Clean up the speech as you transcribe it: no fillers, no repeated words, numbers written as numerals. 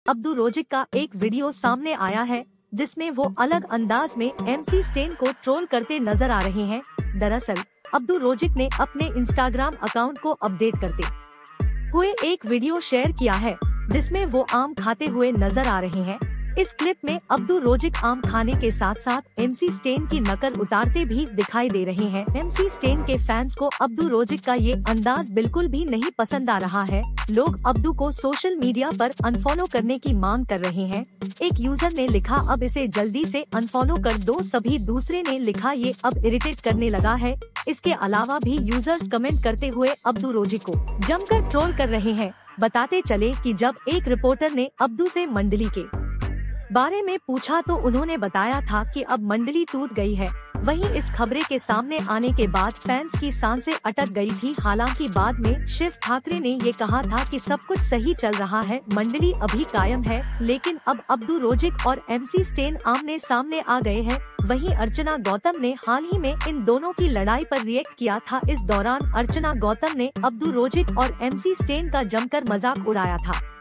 Abdu Rozik का एक video सामने आया है जिसमें वो अलग अंदाज में MC स्टेन को ट्रोल करते नजर आ रहे हैं। दरअसल अब्दू रोजिक ने अपने इंस्टाग्राम अकाउंट को अपडेट करते हुए एक वीडियो शेयर किया है जिसमें वो आम खाते हुए नजर आ रहे हैं। इस क्लिप में अब्दू रोजिक आम खाने के साथ साथ MC स्टेन की नकल उतारते भी दिखाई दे रहे हैं। MC स्टेन के फैंस को अब्दू रोजिक का ये अंदाज बिल्कुल भी नहीं पसंद आ रहा है। लोग अब्दू को सोशल मीडिया पर अनफॉलो करने की मांग कर रहे हैं। एक यूजर ने लिखा, अब इसे जल्दी से अनफॉलो कर दो। सभी दूसरे ने लिखा, ये अब इरिटेट करने लगा है। इसके अलावा भी यूजर्स कमेंट करते हुए अब्दू रोजिक को जमकर ट्रोल कर रहे हैं। बताते चले कि जब एक रिपोर्टर ने अब्दू से मंडली के बारे में पूछा तो उन्होंने बताया था कि अब मंडली टूट गई है। वहीं इस खबरें के सामने आने के बाद फैंस की सांसें अटक गई थी। हालांकि बाद में शिव ठाकरे ने ये कहा था कि सब कुछ सही चल रहा है, मंडली अभी कायम है। लेकिन अब अब्दू रोजिक और MC स्टेन आमने सामने आ गए हैं। वहीं अर्चना गौतम ने हाल ही में इन दोनों की लड़ाई पर रिएक्ट किया था। इस दौरान अर्चना गौतम ने अब्दू रोजिक और MC स्टेन का जमकर मजाक उड़ाया था।